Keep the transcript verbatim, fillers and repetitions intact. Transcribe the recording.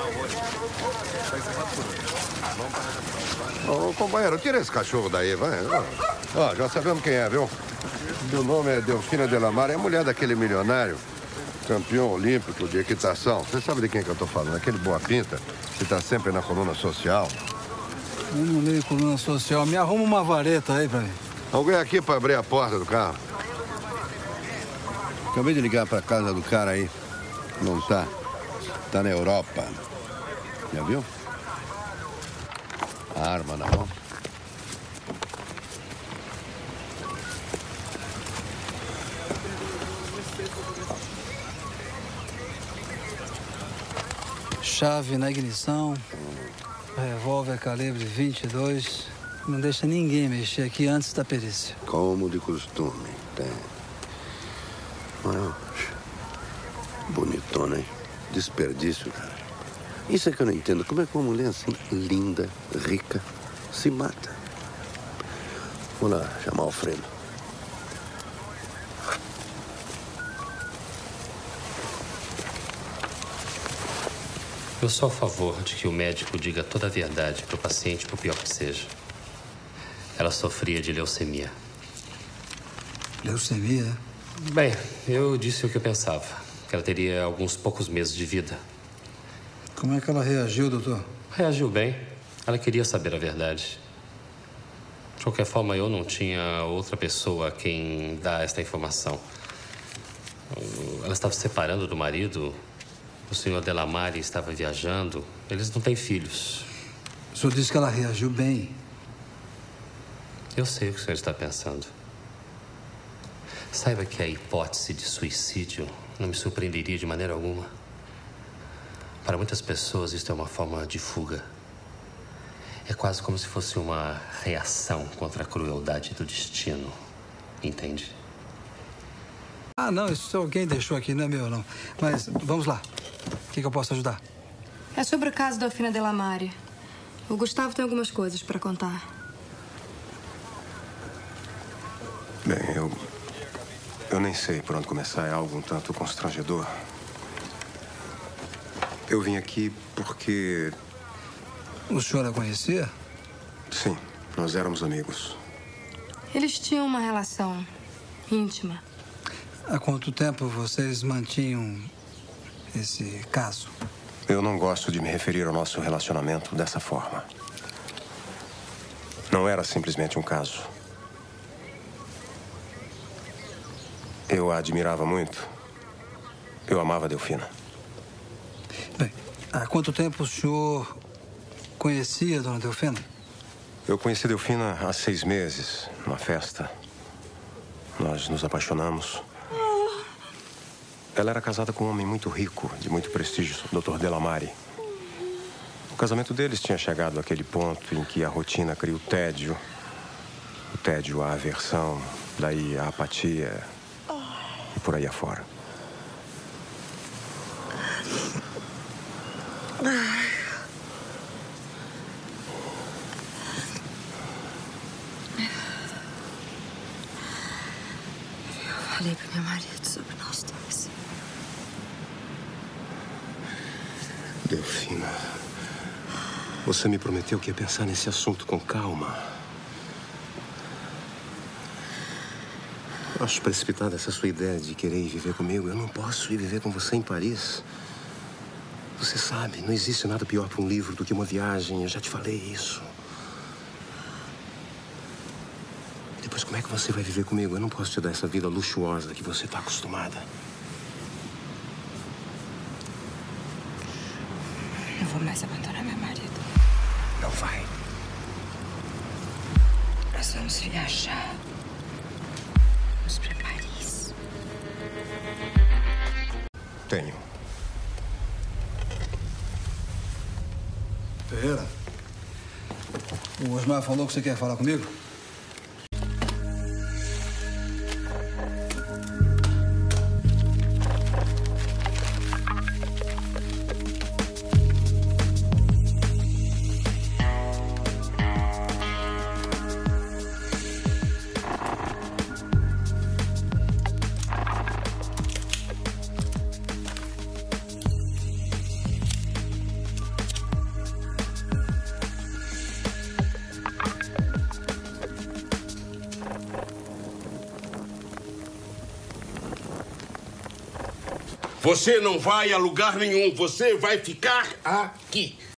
Ô, companheiro, tira esse cachorro daí, vai. Ó, já sabemos quem é, viu? Meu nome é Delfina Delamar, é a mulher daquele milionário, campeão olímpico de equitação. Você sabe de quem que eu tô falando? Aquele Boa Pinta, que tá sempre na coluna social. Eu não leio coluna social. Me arruma uma vareta aí pra mim. Alguém aqui pra abrir a porta do carro? Acabei de ligar pra casa do cara aí. Não tá. Tá na Europa. Já viu? A arma na mão. Chave na ignição. Revólver calibre vinte e dois. Não deixa ninguém mexer aqui antes da perícia. Como de costume, tem. Well, bonitona, hein? Desperdício, cara. Isso é que eu não entendo. Como é que uma mulher assim, linda, rica, se mata? Vou lá chamar o Alfredo. Eu sou a favor de que o médico diga toda a verdade para o paciente, por pior que seja. Ela sofria de leucemia. Leucemia? Bem, eu disse o que eu pensava. Que ela teria alguns poucos meses de vida. Como é que ela reagiu, doutor? Reagiu bem. Ela queria saber a verdade. De qualquer forma, eu não tinha outra pessoa a quem dar esta informação. Ela estava se separando do marido. O senhor Delamare estava viajando. Eles não têm filhos. O senhor disse que ela reagiu bem. Eu sei o que o senhor está pensando. Saiba que a hipótese de suicídio não me surpreenderia de maneira alguma. Para muitas pessoas, isso é uma forma de fuga. É quase como se fosse uma reação contra a crueldade do destino. Entende? Ah, não, isso alguém deixou aqui, não é meu, não. Mas vamos lá. O que, que eu posso ajudar? É sobre o caso da Delfina Delamare. O Gustavo tem algumas coisas para contar. Bem, eu... Eu nem sei por onde começar. É algo um tanto constrangedor. Eu vim aqui porque... O senhor a conhecia? Sim, nós éramos amigos. Eles tinham uma relação íntima. Há quanto tempo vocês mantinham esse caso? Eu não gosto de me referir ao nosso relacionamento dessa forma. Não era simplesmente um caso. Eu a admirava muito. Eu amava a Delfina. Bem, há quanto tempo o senhor conhecia a dona Delfina? Eu conheci a Delfina há seis meses, numa festa. Nós nos apaixonamos. Ela era casada com um homem muito rico, de muito prestígio, o doutor Delamare. O casamento deles tinha chegado àquele ponto em que a rotina cria o tédio. O tédio, a aversão, daí a apatia e por aí afora. Eu falei para meu marido sobre nós dois. Delfina, você me prometeu que ia pensar nesse assunto com calma. Eu acho precipitada essa sua ideia de querer ir viver comigo. Eu não posso ir viver com você em Paris. Você sabe, não existe nada pior para um livro do que uma viagem. Eu já te falei isso. Depois, como é que você vai viver comigo? Eu não posso te dar essa vida luxuosa que você está acostumada. Não vou mais abandonar meu marido. Não vai. Nós vamos viajar. Vamos para Paris. Tenho. Ferreira, o Osmar falou que você quer falar comigo? Você não vai a lugar nenhum. Você vai ficar aqui.